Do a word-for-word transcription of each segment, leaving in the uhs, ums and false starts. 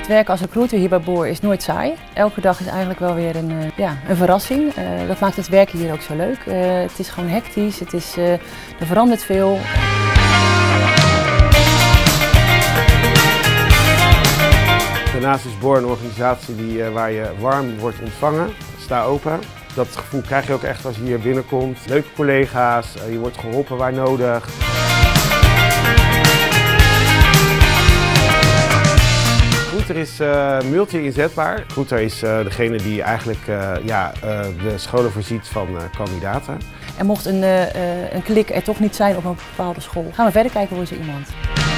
Het werken als recruiter hier bij Boor is nooit saai. Elke dag is eigenlijk wel weer een, uh, ja, een verrassing. Uh, dat maakt het werken hier ook zo leuk. Uh, het is gewoon hectisch, het is, uh, er verandert veel. Daarnaast is Boor een organisatie die, uh, waar je warm wordt ontvangen. Sta open. Dat gevoel krijg je ook echt als je hier binnenkomt. Leuke collega's, uh, je wordt geholpen waar nodig. Recruiter is uh, multi-inzetbaar. Recruiter is uh, degene die eigenlijk uh, ja, uh, de scholen voorziet van uh, kandidaten. En mocht een, uh, uh, een klik er toch niet zijn op een bepaalde school, gaan we verder kijken hoe is er iemand.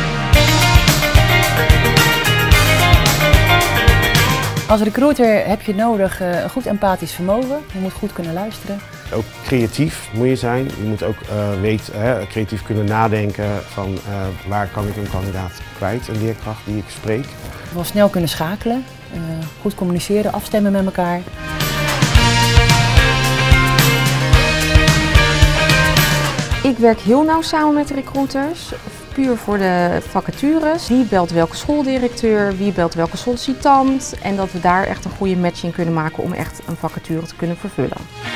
Als recruiter heb je nodig uh, een goed empathisch vermogen. Je moet goed kunnen luisteren. Ook creatief moet je zijn. Je moet ook uh, weten, hè, creatief kunnen nadenken van uh, waar kan ik een kandidaat kwijt, een leerkracht die ik spreek. Wel snel kunnen schakelen, uh, goed communiceren, afstemmen met elkaar. Ik werk heel nauw samen met de recruiters, puur voor de vacatures. Wie belt welke schooldirecteur, wie belt welke sollicitant en dat we daar echt een goede matching kunnen maken om echt een vacature te kunnen vervullen.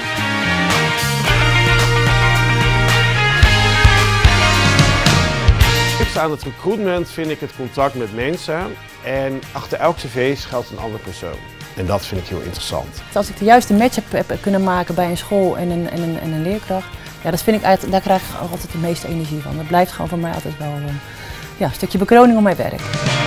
Aan het recruitment vind ik het contact met mensen en achter elk cv schuilt een andere persoon. En dat vind ik heel interessant. Als ik de juiste match heb, heb kunnen maken bij een school en een, en een, en een leerkracht, ja, dat vind ik uit, daar krijg ik altijd de meeste energie van. Dat blijft gewoon voor mij altijd wel uh, ja, een stukje bekroning op mijn werk.